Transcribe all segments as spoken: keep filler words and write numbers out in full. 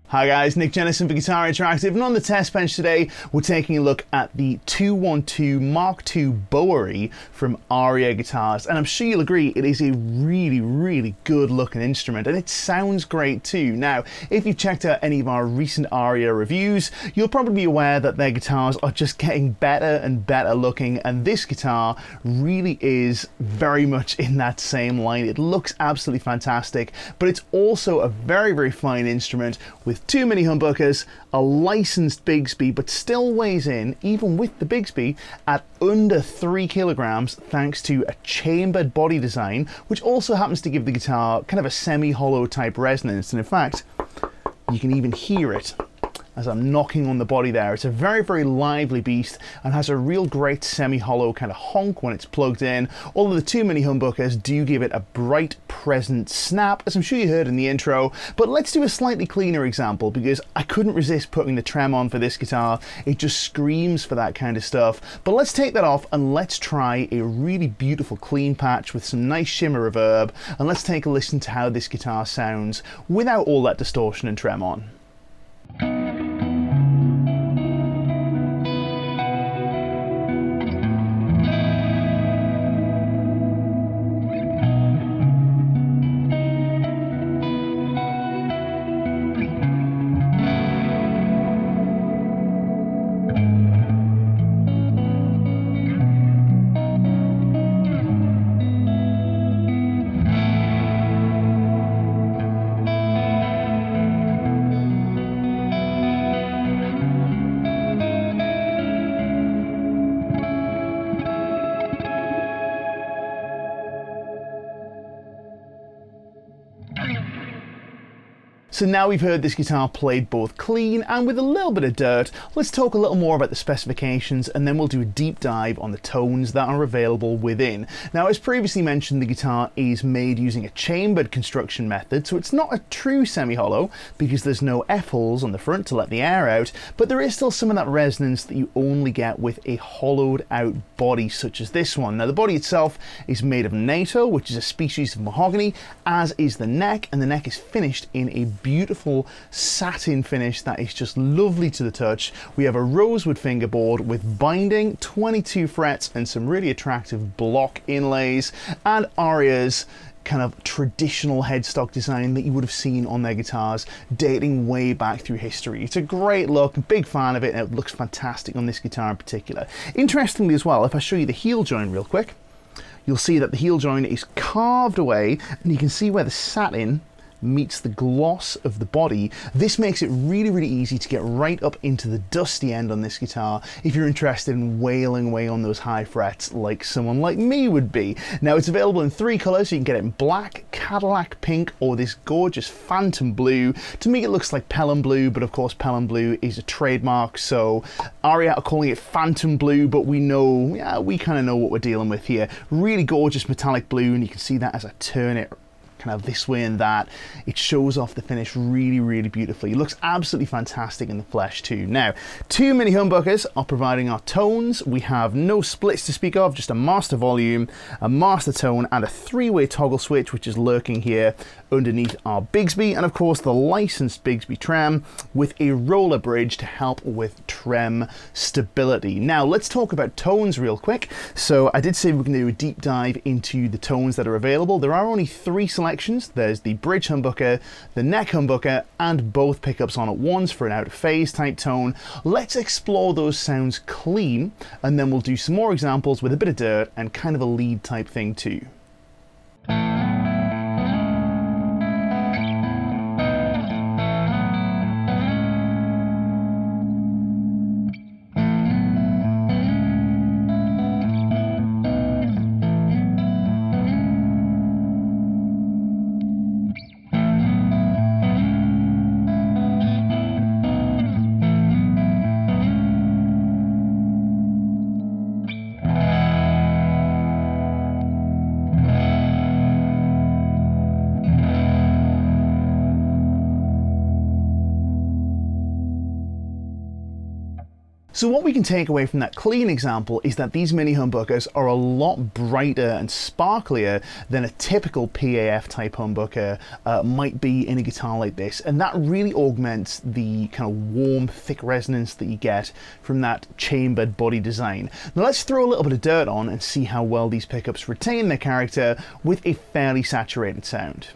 Hi guys, Nick Jennison for Guitar Interactive, and on the test bench today we're taking a look at the two one two Mark two Bowery from Aria guitars, and I'm sure you'll agree it is a really really good looking instrument and it sounds great too. Now if you've checked out any of our recent Aria reviews, you'll probably be aware that their guitars are just getting better and better looking, and this guitar really is very much in that same line. It looks absolutely fantastic, but it's also a very very fine instrument with two mini humbuckers, a licensed Bigsby, but still weighs in, even with the Bigsby, at under three kilograms thanks to a chambered body design, which also happens to give the guitar kind of a semi-hollow type resonance, and in fact you can even hear it as I'm knocking on the body there. It's a very very lively beast and has a real great semi-hollow kind of honk when it's plugged in, although the two mini humbuckers do give it a bright present snap, as I'm sure you heard in the intro. But let's do a slightly cleaner example, because I couldn't resist putting the trem on for this guitar. It just screams for that kind of stuff. But let's take that off and let's try a really beautiful clean patch with some nice shimmer reverb, and let's take a listen to how this guitar sounds without all that distortion and trem on. So now we've heard this guitar played both clean and with a little bit of dirt, let's talk a little more about the specifications, and then we'll do a deep dive on the tones that are available within. Now, as previously mentioned, the guitar is made using a chambered construction method, so it's not a true semi-hollow because there's no F-holes on the front to let the air out, but there is still some of that resonance that you only get with a hollowed out body such as this one. Now, the body itself is made of NATO, which is a species of mahogany, as is the neck, and the neck is finished in a beautiful satin finish that is just lovely to the touch. We have a rosewood fingerboard with binding, twenty-two frets, and some really attractive block inlays, and Aria's kind of traditional headstock design that you would have seen on their guitars dating way back through history. It's a great look, big fan of it, and it looks fantastic on this guitar in particular. Interestingly as well, if I show you the heel joint real quick, you'll see that the heel joint is carved away, and you can see where the satin meets the gloss of the body. This makes it really really easy to get right up into the dusty end on this guitar if you're interested in wailing away on those high frets like someone like me would be. Now, it's available in three colors. You can get it in black, Cadillac pink, or this gorgeous phantom blue. To me it looks like Pelham blue, but of course Pelham blue is a trademark, so Aria are calling it phantom blue, but we know, yeah, we kind of know what we're dealing with here. Really gorgeous metallic blue, and you can see that as I turn it kind of this way and that. It shows off the finish really really beautifully. It looks absolutely fantastic in the flesh too. Now, two mini humbuckers are providing our tones. We have no splits to speak of, just a master volume, a master tone, and a three-way toggle switch which is lurking here underneath our Bigsby, and of course the licensed Bigsby trem with a roller bridge to help with trem stability. Now let's talk about tones real quick. So I did say we're going to do a deep dive into the tones that are available. There are only three selections. There's the bridge humbucker, the neck humbucker, and both pickups on at once for an out of phase type tone. Let's explore those sounds clean, and then we'll do some more examples with a bit of dirt and kind of a lead type thing too. So what we can take away from that clean example is that these mini humbuckers are a lot brighter and sparklier than a typical P A F type humbucker uh, might be in a guitar like this, and that really augments the kind of warm, thick resonance that you get from that chambered body design. Now let's throw a little bit of dirt on and see how well these pickups retain their character with a fairly saturated sound.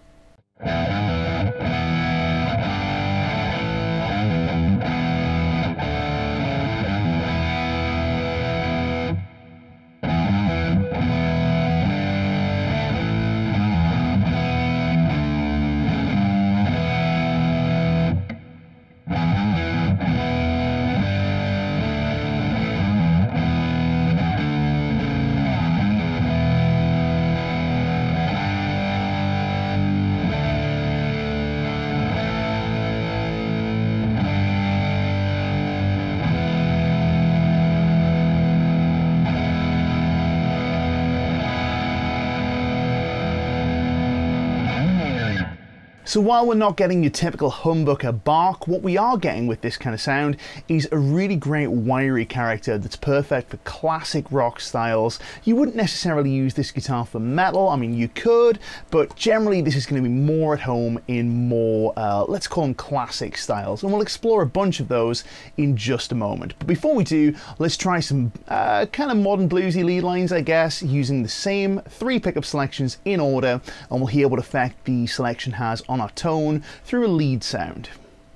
So while we're not getting your typical humbucker bark, what we are getting with this kind of sound is a really great wiry character that's perfect for classic rock styles. You wouldn't necessarily use this guitar for metal, I mean you could, but generally this is going to be more at home in more, uh, let's call them classic styles, and we'll explore a bunch of those in just a moment. But before we do, let's try some uh, kind of modern bluesy lead lines, I guess, using the same three pickup selections in order, and we'll hear what effect the selection has on our tone through a lead sound.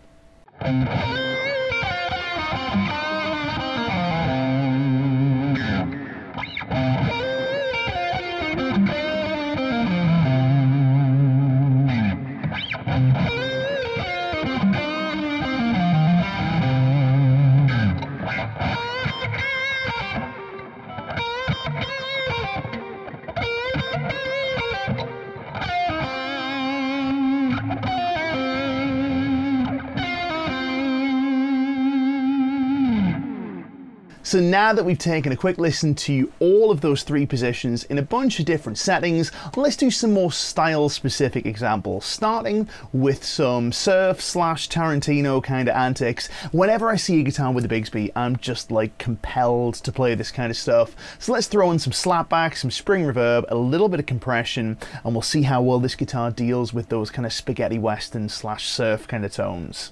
So now that we've taken a quick listen to all of those three positions in a bunch of different settings, let's do some more style specific examples, starting with some surf slash Tarantino kind of antics. Whenever I see a guitar with a Bigsby, I'm just like compelled to play this kind of stuff. So let's throw in some slapback, some spring reverb, a little bit of compression, and we'll see how well this guitar deals with those kind of spaghetti western slash surf kind of tones.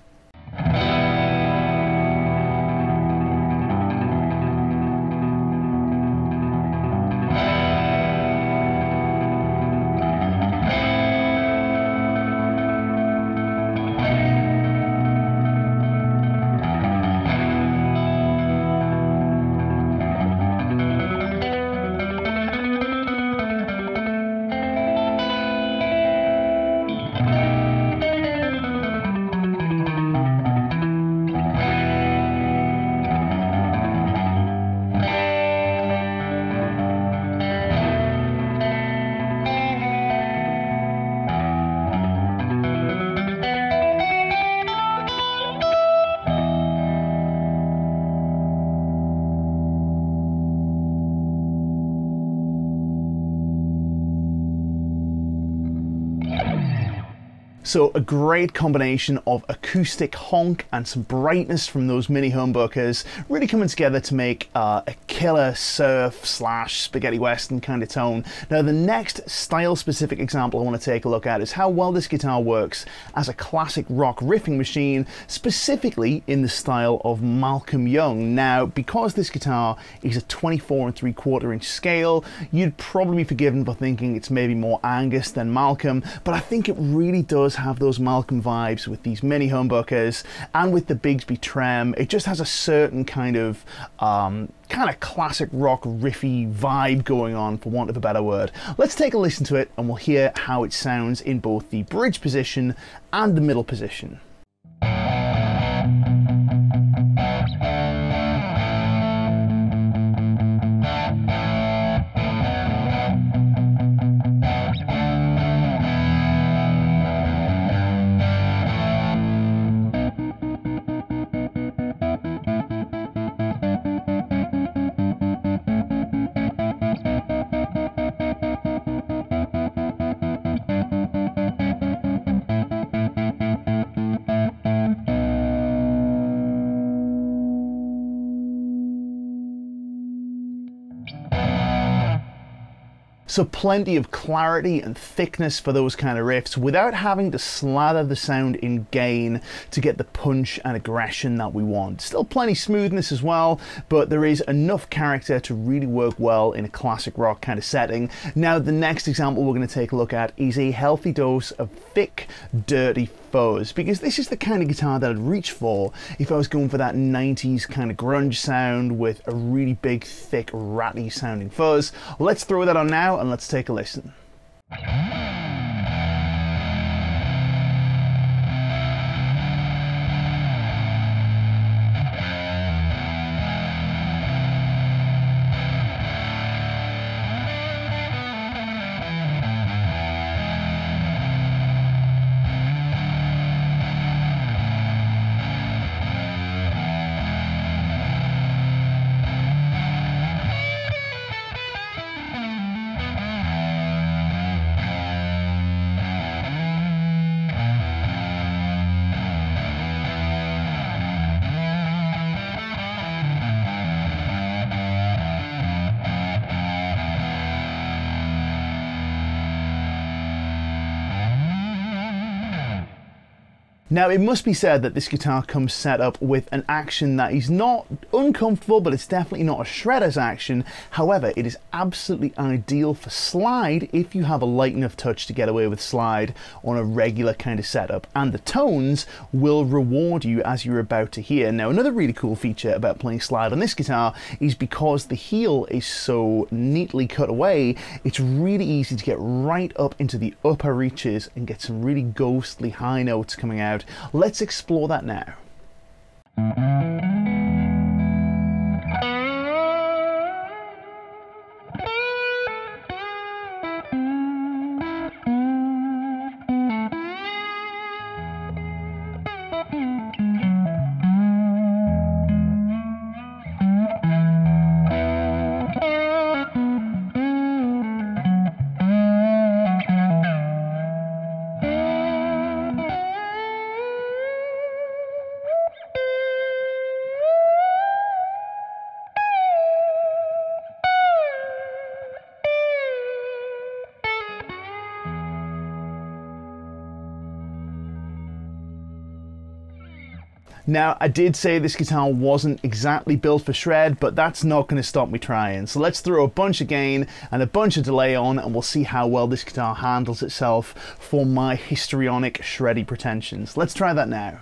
So a great combination of acoustic honk and some brightness from those mini humbuckers really coming together to make uh, a killer surf slash spaghetti western kind of tone. Now the next style specific example I want to take a look at is how well this guitar works as a classic rock riffing machine, specifically in the style of Malcolm Young. Now because this guitar is a twenty-four and three quarter inch scale, you'd probably be forgiven for thinking it's maybe more Angus than Malcolm, but I think it really does have those Malcolm vibes with these mini humbuckers, and with the Bigsby trem it just has a certain kind of um, kind of classic rock riffy vibe going on, for want of a better word. Let's take a listen to it and we'll hear how it sounds in both the bridge position and the middle position. So plenty of clarity and thickness for those kind of riffs without having to slather the sound in gain to get the punch and aggression that we want. Still plenty smoothness as well, but there is enough character to really work well in a classic rock kind of setting. Now the next example we're going to take a look at is a healthy dose of thick, dirty fuzz, because this is the kind of guitar that I'd reach for if I was going for that nineties kind of grunge sound with a really big, thick, ratty sounding fuzz. Let's throw that on now and let's take a listen. Now it must be said that this guitar comes set up with an action that is not uncomfortable, but it's definitely not a shredder's action. However, it is absolutely ideal for slide if you have a light enough touch to get away with slide on a regular kind of setup, and the tones will reward you as you're about to hear. Now another really cool feature about playing slide on this guitar is because the heel is so neatly cut away, it's really easy to get right up into the upper reaches and get some really ghostly high notes coming out. Let's explore that now. Now, I did say this guitar wasn't exactly built for shred, but that's not going to stop me trying. So let's throw a bunch of gain and a bunch of delay on, and we'll see how well this guitar handles itself for my histrionic shreddy pretensions. Let's try that now.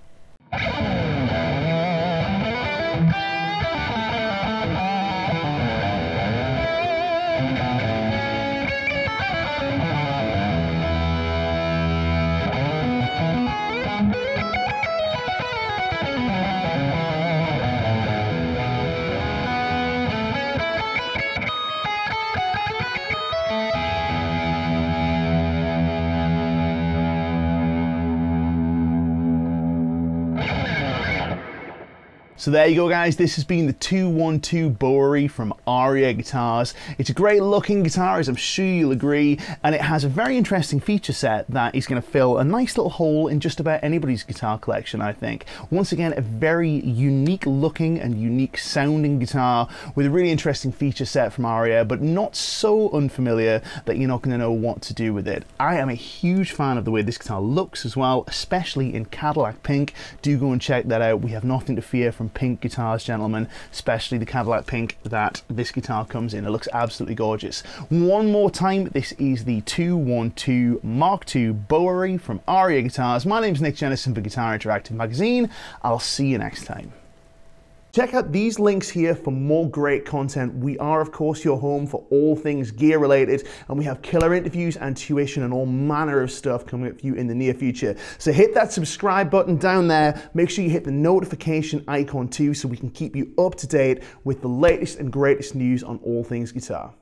So there you go guys, this has been the two one two Bowery from Aria Guitars. It's a great looking guitar, as I'm sure you'll agree, and it has a very interesting feature set that is going to fill a nice little hole in just about anybody's guitar collection, I think. Once again, a very unique looking and unique sounding guitar with a really interesting feature set from Aria, but not so unfamiliar that you're not going to know what to do with it. I am a huge fan of the way this guitar looks as well, especially in Cadillac pink. Do go and check that out. We have nothing to fear from pink guitars, gentlemen, especially the Cadillac pink that this guitar comes in. It looks absolutely gorgeous. One more time, this is the two one two Mark two Bowery from Aria Guitars. My name's Nick Jennison for Guitar Interactive Magazine. I'll see you next time. Check out these links here for more great content. We are, of course, your home for all things gear related, and we have killer interviews and tuition and all manner of stuff coming up for you in the near future. So hit that subscribe button down there. Make sure you hit the notification icon too, so we can keep you up to date with the latest and greatest news on all things guitar.